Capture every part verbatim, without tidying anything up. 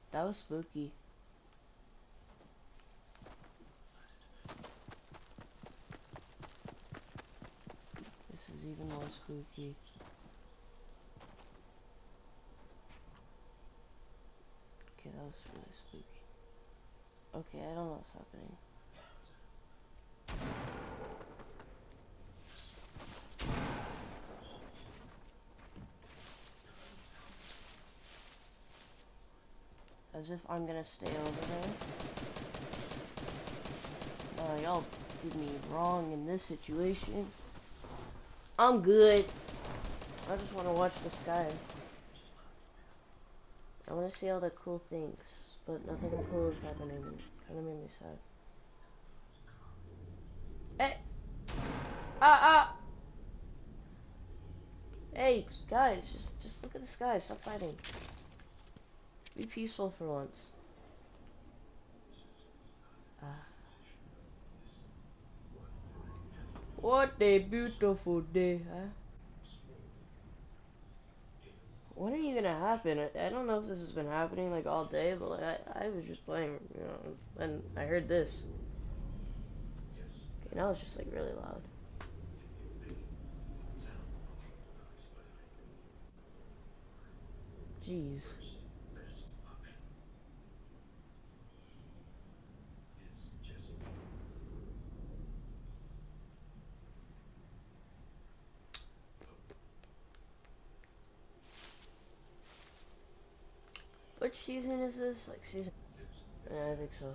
That was spooky. This is even more spooky. Okay, that was really spooky. Okay, I don't know what's happening. As if I'm gonna stay over there. Uh, y'all did me wrong in this situation. I'm good. I just want to watch the sky. I want to see all the cool things, but nothing cool is happening. Kind of made me sad. Hey! Ah ah! Hey, guys, just just look at the sky. Stop fighting. Be peaceful for once. Ah. What a beautiful day, huh? When are you gonna happen? I, I don't know if this has been happening like all day, but like, I, I was just playing, you know, and I heard this. Okay, now it's just like really loud. Jeez. Which season is this? Like season? Yeah, I think so.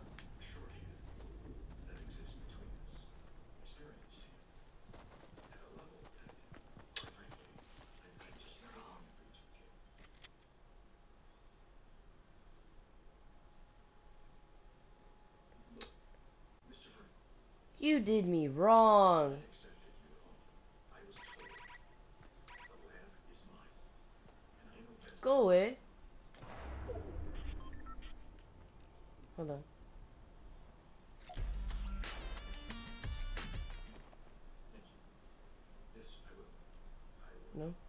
You did me wrong. Go away. Hold on. No?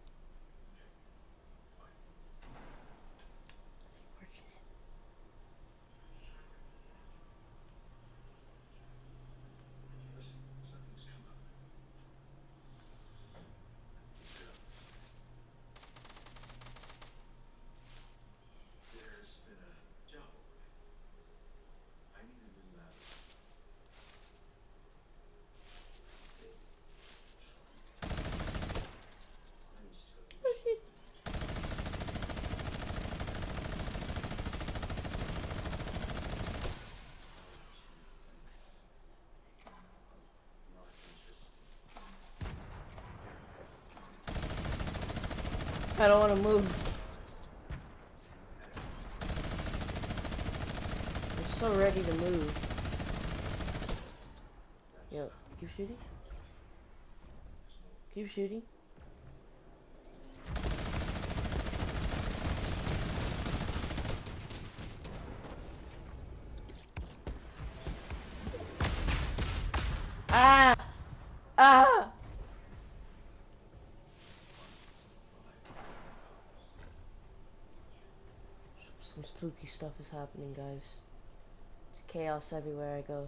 I don't want to move. I'm so ready to move. Yo, keep shooting. Keep shooting. Ah! Ah! Some spooky stuff is happening, guys. There's chaos everywhere I go.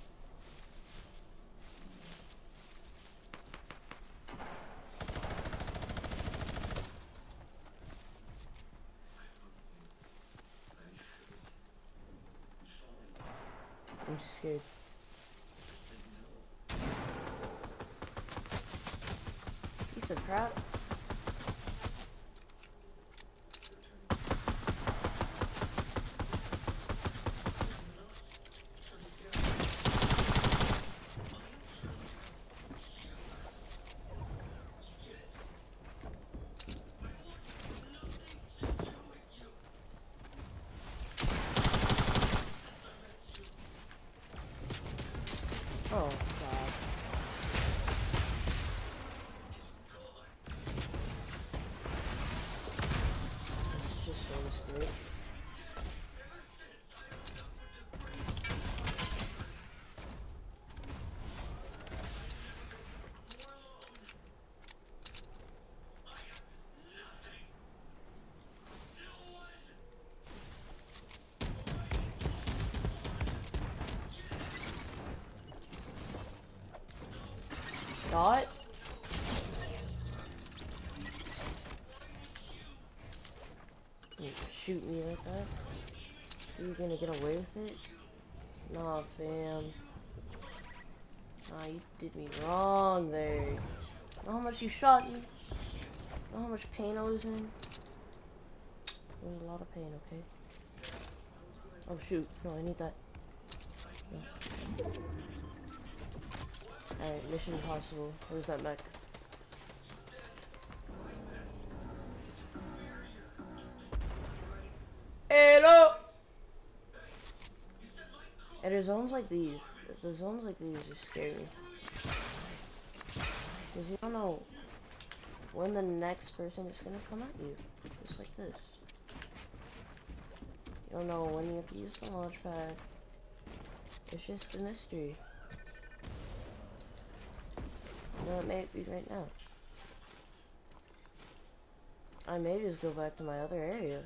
I'm just scared. Piece of crap. Oh, God. This is just really scary. shot? You shoot me like that? Are you gonna get away with it? Nah, fam. Nah, you did me wrong there. Know how much you shot me? Know how much pain I was in? There was a lot of pain, okay? Oh shoot, no, I need that. No. Alright, mission impossible. Where's that mech? Hello! And there's zones like these. The zones like these are scary. Because you don't know when the next person is going to come at you. Just like this. You don't know when you have to use the launch pad. It's just a mystery. You know, it may be right now. I may just go back to my other area.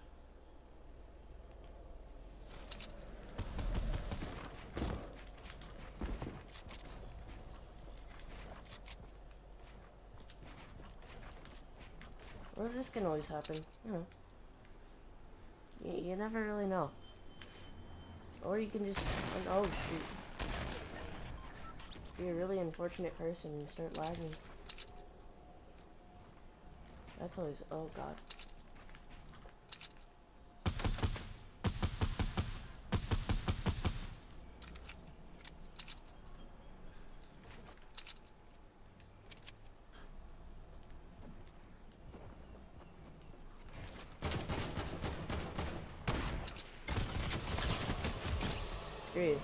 Or this can always happen, you know. You, you never really know. Or you can just, oh shoot. Be a really unfortunate person and start lagging. That's always, oh god. Screwed.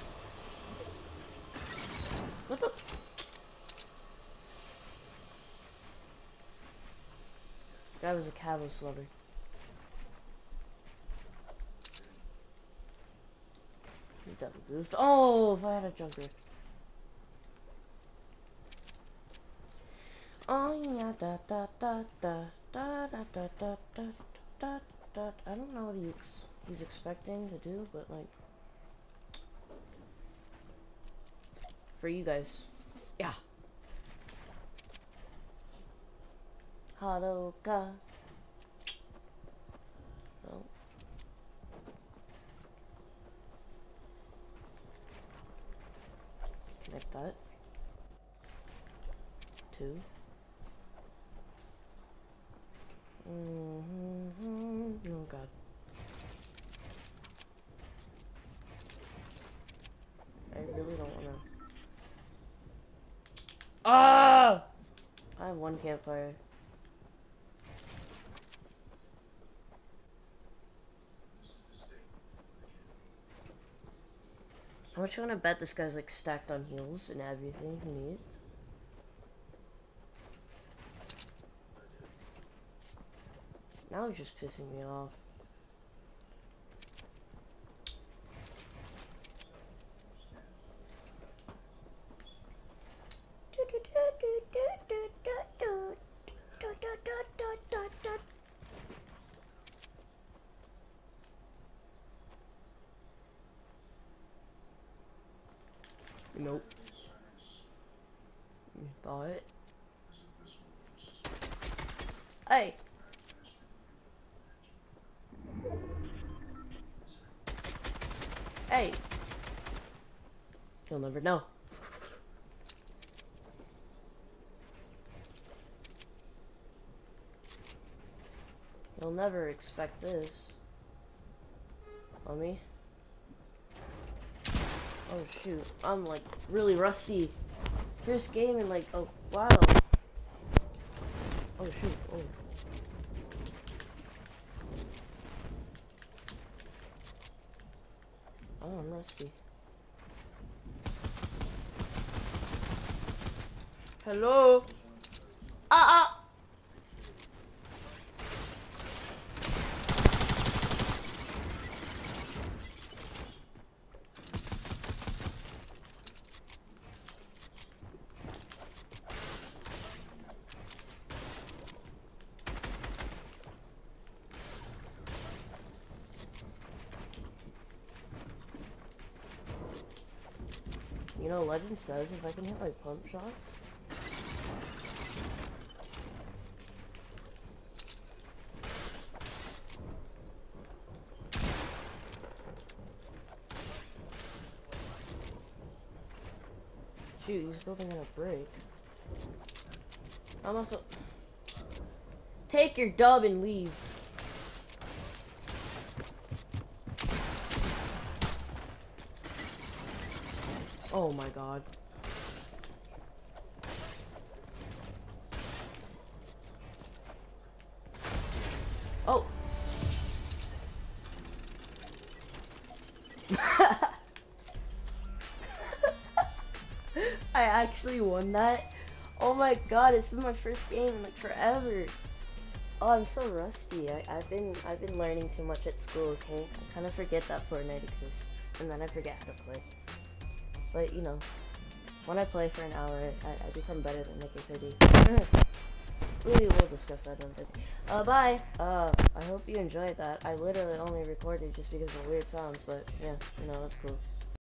What the? That was a Cavos lover. You double goofed. Oh, if I had a junker. Oh yeah, da da da da da da da da da da da. I don't know what he ex he's expecting to do, but like, for you guys, yeah. Haruka. No. Like that. Two. Mm-hmm. Oh god. I really don't wanna. Ah! I have one campfire. How much you wanna bet this guy's like stacked on heals and everything he needs? Now he's just pissing me off. Nope. You thought it? Hey! Hey! You'll never know. You'll never expect this. On me? Oh shoot, I'm like really rusty. First game in like a while. Oh shoot, oh. Oh, I'm rusty. Hello? Ah ah! You know, Legend says if I can hit my pump shots, shoot, he's building in a break. I'm also... Take your dub and leave. Oh my god. Oh. I actually won that. Oh my god, it's been my first game in like forever. Oh, I'm so rusty. I, I've been I've been learning too much at school, okay? I kind of forget that Fortnite exists, and then I forget how to play. But, you know, when I play for an hour, I, I become better than Nick thirty. We will discuss that another day. Uh, bye! Uh, I hope you enjoyed that. I literally only recorded just because of the weird sounds, but yeah, you know, that's cool.